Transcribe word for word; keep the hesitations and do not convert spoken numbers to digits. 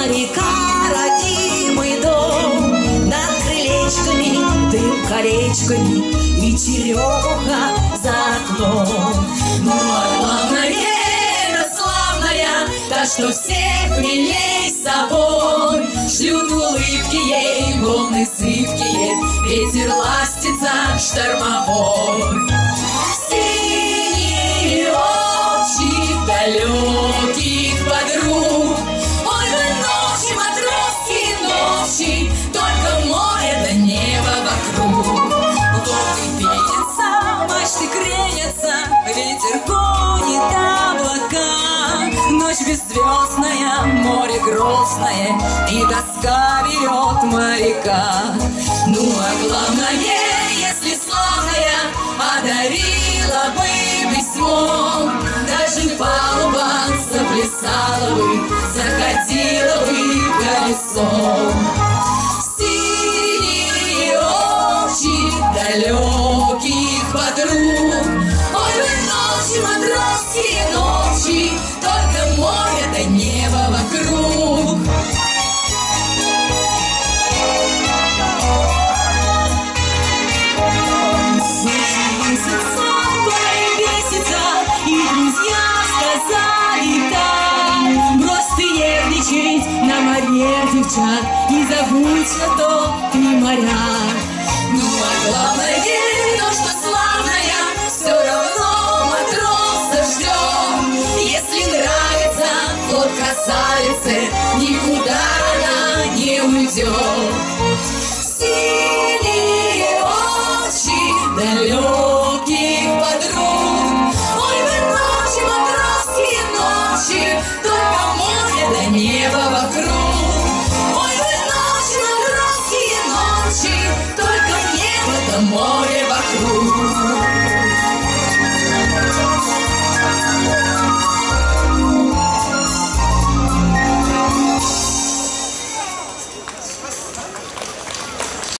моряка родимый дом, над крылечками дым колечками и черемуха за окном. Ну а главное, это славная, та, что всех милей собой, шлют улыбки ей, волны зыбкие, ветер ластится штормовой. Синие очи далеких подруг, ой, вы ночи, матросские ночи, только море да небо вокруг. Волны пенятся, мачты кренятся, ветер гонит облака. Ночь беззвездная, море грозное, и тоска берет моряка. Ну а главное, если славная одарила бы письмо, даже палуба заплясала бы, заходила бы колесом. Синие очи далеких подруг, ой, вы ночи, матросские ночи, только море да небо вокруг. И друзья сказали так: брось ты нервничать, на море девчат, и забудь, что то ты моряк. Ну а главное, то, что славная, все равно матроса ждет. Если нравится флот красавицы, никуда она не уйдет. Синие очи далеких подруг, ой, вы ночи, матросские ночи, только море да небо вокруг. Ой, вы ночи, матросские ночи, только небо да море вокруг.